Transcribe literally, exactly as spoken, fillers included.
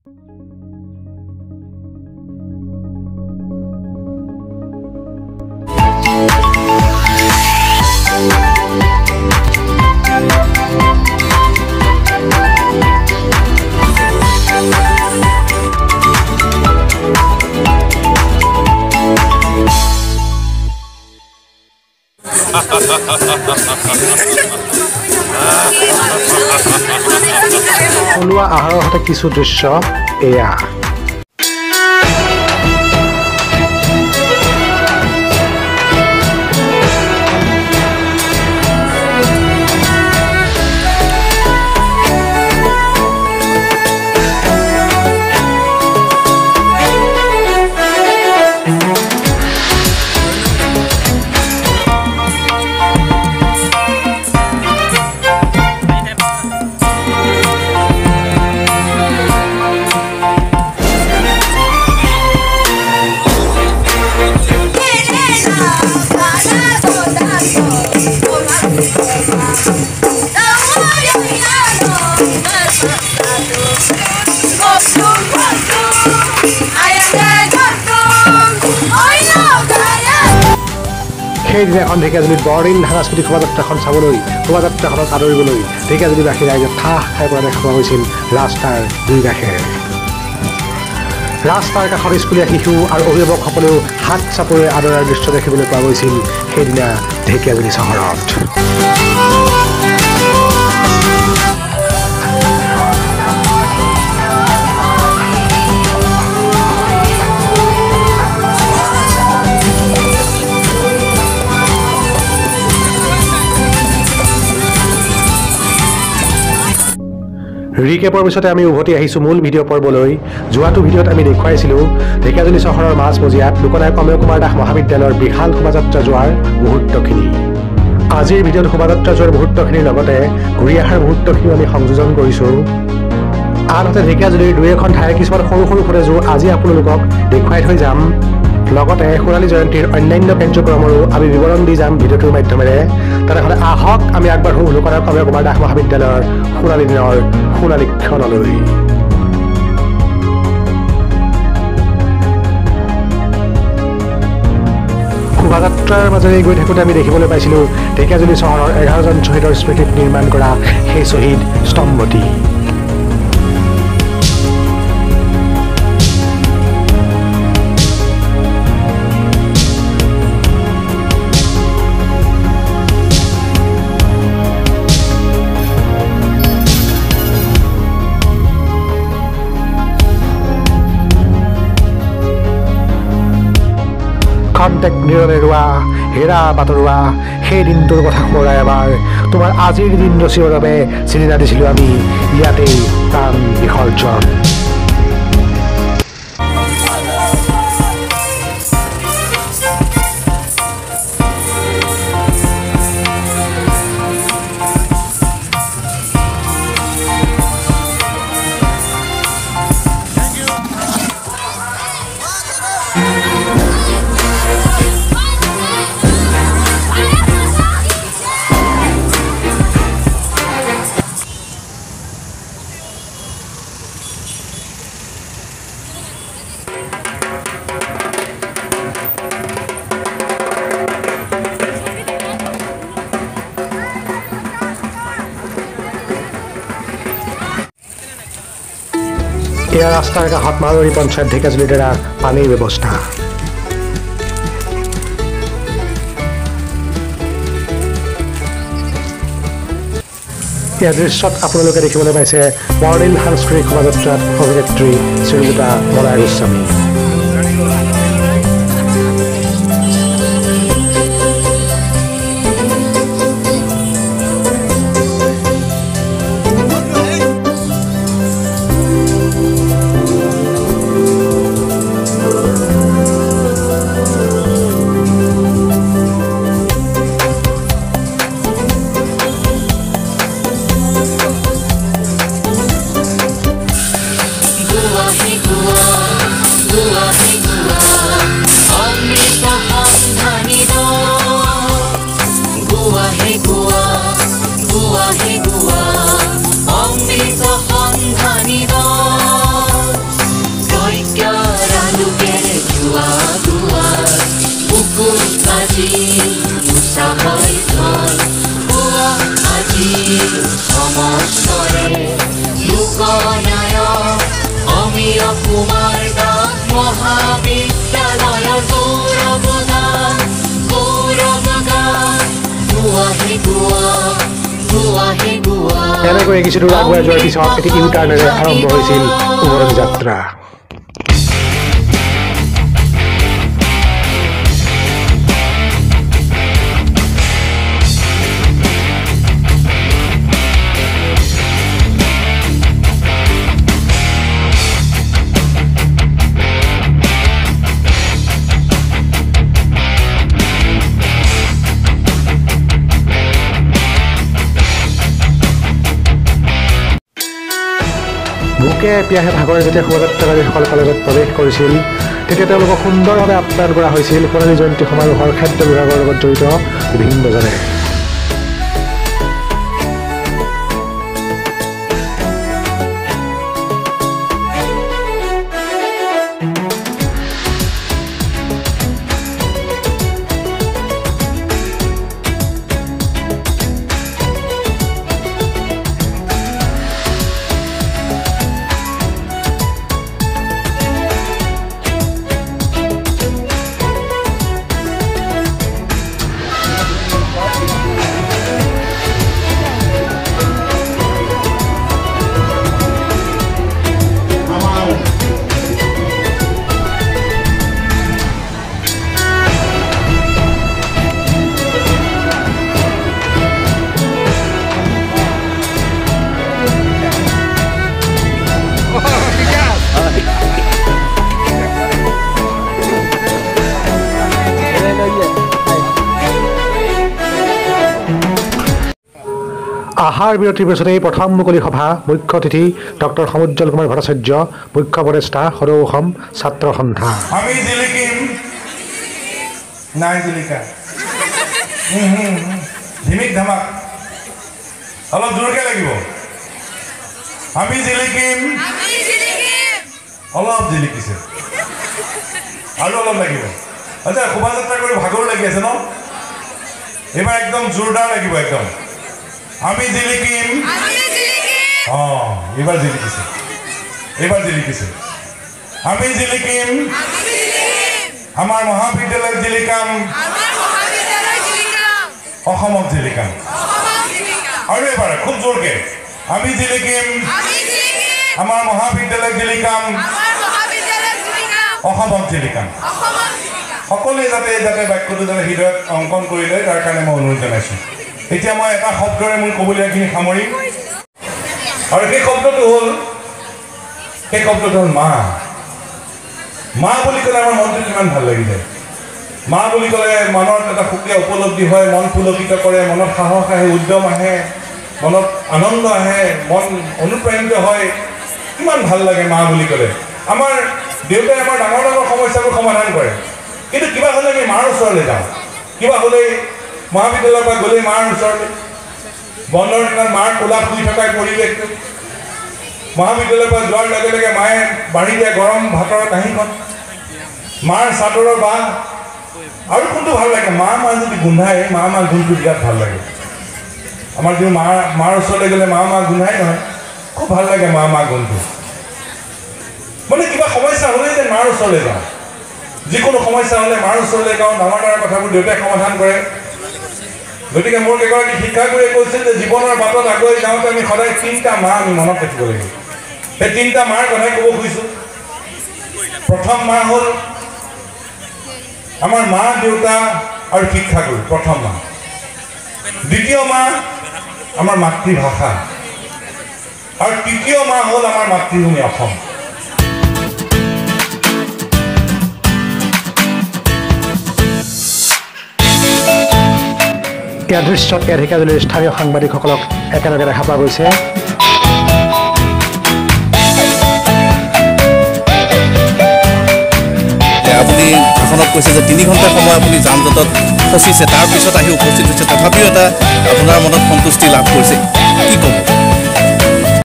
থলুৱা আহাৰৰ সৈতে কিছু দৃশ্য এয়া সেইদিনাখন ঢেকিয়াজুলিত বৰদিন সাংস্কৃতিক শোভাযাত্ৰাখন চাবলৈ শোভাযাত্ৰাখনক আদৰিবলৈ ঢেকিয়াজুলিবাসী ৰাইজে ঠাহ খাই পৰা দেখা পোৱা গৈছিল ৰাস্তাৰ দুই কাষে ৰাস্তাৰ কাষত স্কুলীয়া শিশু আৰু অভিভাৱকসকলেও হাত চাপৰি আদৰাৰ দৃশ্য দেখিবলৈ পোৱা গৈছিল সেইদিনা ঢেকিয়াজুলি চহৰত ৰিকেপৰ পিছতে আমি উভতি আহিছোঁ মূল ভিডিঅ' পৰ্বলৈ যোৱাটো ভিডিঅ'ত আমি দেখুৱাইছিলোঁ ঢেকিয়াজুলি চহৰৰ মাজমজিয়াত লোকনায়ক অমেয় কুমাৰ দাস মহাবিদ্যালয়ৰ বিশাল শোভাযাত্ৰা যোৱাৰ মুহূৰ্তখিনি আজিৰ ভিডিঅ'ত শোভাযাত্ৰা যোৱাৰ মুহূৰ্তখিনিৰ লগতে ঘূৰি অহাৰ মুহূৰ্তখিনিও আমি সংযোজন কৰিছোঁ আনহাতে ঢেকিয়াজুলিৰ দুই এখন ঠাইৰ কিছুমান সৰু সৰু ফুটেজো আজি আপোনালোকক দেখুৱাই থৈ যাম লগতে সোণালী জয়ন্তীৰ অন্যান্য কাৰ্যক্ৰমৰো আমি বিৱৰণ দি যাম ভিডিঅ'টোৰ মাধ্যমেৰে তেনেহ'লে আহক আমি আগবাঢ়ো লোকনায়ক অমেয় কুমাৰ দাস মহাবিদ্যালয়ৰ সোণালী দিনৰ সোণালী ক্ষণলৈ শোভাযাত্ৰাৰ মাজেৰে গৈ থাকোঁতে আমি দেখিবলৈ পাইছিলোঁ ঢেকিয়াজুলি চহৰৰ এঘাৰজন শ্বহীদৰ স্মৃতিত নিৰ্মাণ কৰা সেই শ্বহীদ স্তম্ভটি খন্তেক নীৰৱে ৰোৱা হেৰা বাতৰুৱা সেই দিনটোৰ কথা সোঁৱৰাই এবাৰ তোমাৰ আজিৰ দিন ৰচিবৰ বাবে চিন্তা দিছিলোঁ আমি ইয়াতেই প্ৰাণ বিসৰ্জন এয়া ৰাস্তাৰ কাষত মাৰোৱাৰী পঞ্চায়ত ঢেকিয়াজুলিৰ দ্বাৰা পানীৰ ব্যৱস্থা এই দৃশ্যত আপোনালোকে দেখিবলৈ পাইছে বৰদিন সাংস্কৃতিক শোভাযাত্ৰাত অভিনেত্ৰী Srijuta Malay Goswami Gua, gua, gua, gua. তোমাৰ গান মহাবিদ্যালয়ৰ গৌৰৱগান গৌৰৱগান গোৱাহে গোৱা গোৱাহে গোৱা এনেকৈ কিছু দূৰ আগুৱাই যোৱাৰ পিছত এটি ইউ টাৰ্ণেৰে আৰম্ভ হৈছিল উভৰনি যাত্ৰা। ভোকে পিয়াহে ভাগৰে যেতিয়া শোভাযাত্ৰাকাৰীসকল কলেজত প্ৰৱেশ কৰিছিল তেতিয়া তেওঁলোকক সুন্দৰভাৱে আপ্যায়ন কৰা হৈছিল সোণালী জয়ন্তী সমাৰোহৰ খাদ্য বিভাগৰ লগত জড়িত বিভিন্নজনে। আহাৰ বিৰতিৰ পিছতেই প্ৰথম মুকলি সভা মুখ্য অতিথি ডক্টৰ সমুজ্জ্বল কুমাৰ ভট্টাচাৰ্য মুখ্য উপদেষ্টা সদৌ অসম ছাত্ৰ সন্থা। আমি জিলিকিম নাই জিলিকা ধিমিক ধামাক অলপ জোৰকে লাগিব। আমি জিলিকিম অলপ জিলিকিছে আৰু অলপ লাগিব। আচ্ছা শোভাযাত্ৰা কৰি ভাগৰ লাগি আছে ন এইবাৰ একদম জোৰদাৰ লাগিব একদম। আমি জিলিকিম অ এবাৰ জিলিকিছে এবাৰ জিলিকিছে আমি জিলিকিম আমাৰ মহাবিদ্যালয় জিলিকাম অসমক জিলিকাম আৰু এবাৰ খুব জোৰকে আমি জিলিকিম আমাৰ মহাবিদ্যালয় জিলিকাম অসমক জিলিকাম। সকলোৱে যাতে যাতে বাক্যটো যাতে হৃদয়ত অংকন কৰি লয় তাৰ কাৰণে মই অনুৰোধ জনাইছোঁ। এতিয়া মই এটা শব্দৰে মোৰ ক'বলগীয়াখিনি সামৰিম আৰু সেই শব্দটো হ'ল সেই শব্দটো হ'ল মা। মা বুলি ক'লে আমাৰ মনটো কিমান ভাল লাগি যায়। মা বুলি ক'লে মনত এটা সুকীয়া উপলব্ধি হয়, মন পুলকিত কৰে, মনত সাহস আহে, উদ্যম আহে, মনত আনন্দ আহে, মন অনুপ্ৰাণিত হয়। কিমান ভাল লাগে মা বুলি ক'লে। আমাৰ দেউতাই আমাৰ ডাঙৰ ডাঙৰ সমস্যাবোৰ সমাধান কৰে, কিন্তু কিবা হ'লে আমি মাৰ ওচৰলৈ যাওঁ। কিবা হ'লেই মহাবিদ্যালয়ৰ পৰা গ'লেই মাৰ ওচৰলৈ, বন্ধৰ দিনত মাৰ কোলাত শুই থকাৰ পৰিৱেশটো, মহাবিদ্যালয়ৰ পৰা যোৱাৰ লগে লগে মায়ে বাঢ়ি দিয়া গৰম ভাতৰ কাঁহীখন, মাৰ চাদৰৰ বাঁহ, আৰু কোনটো ভাল লাগে মা মা যদি গোন্ধায় মা মা গোন্ধটো বিৰাট ভাল লাগে। আমাৰ যিটো মা মাৰ ওচৰলৈ গ'লে মা মা গোন্ধাই নহয়, খুব ভাল লাগে মা মা গোন্ধটো। মানে কিবা সমস্যা হ'লেই যে মাৰ ওচৰলৈ যাওঁ, যিকোনো সমস্যা হ'লে মাৰ ওচৰলৈ যাওঁ, ডাঙৰ ডাঙৰ কথাবোৰ দেউতাই সমাধান কৰে। গতিকে মোৰ এগৰাকী শিক্ষাগুৰুৱে কৈছিল যে জীৱনৰ বাটত আগুৱাই যাওঁতে আমি সদায় তিনিটা মা আমি মনত ৰাখিব লাগিব। সেই তিনিটা মাৰ কথাই ক'ব খুজিছোঁ। প্ৰথম মা হ'ল আমাৰ মা দেউতা আৰু শিক্ষাগুৰু, প্ৰথম মা। দ্বিতীয় মা আমাৰ মাতৃভাষা, আৰু তৃতীয় মা হ'ল আমাৰ মাতৃভূমি অসম। ইয়াৰ দৃশ্যত ইয়াৰ ঢেকিয়াজুলিৰ স্থানীয় সাংবাদিকসকলক একেলগে দেখা পোৱা গৈছে। আপুনি ভাষণত কৈছে যে তিনি ঘণ্টা সময় আপুনি যান জঁটত ফচিছে, তাৰপিছত আহি উপস্থিত হৈছে, তথাপিও এটা আপোনাৰ মনত সন্তুষ্টি লাভ কৰিছে, কি ক'ব?